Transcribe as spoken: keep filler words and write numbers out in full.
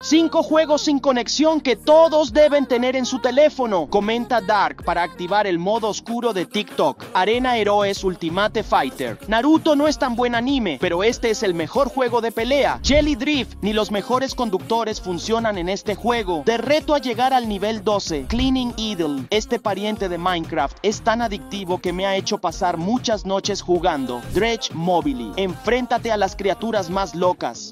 cinco juegos sin conexión que todos deben tener en su teléfono. Comenta Dark para activar el modo oscuro de TikTok. Arena Heroes Ultimate Fighter. Naruto no es tan buen anime, pero este es el mejor juego de pelea. Jelly Drift, ni los mejores conductores funcionan en este juego. Te reto a llegar al nivel doce. Cleaning Idol. Este pariente de Minecraft es tan adictivo que me ha hecho pasar muchas noches jugando. Dredge Mobily. Enfréntate a las criaturas más locas.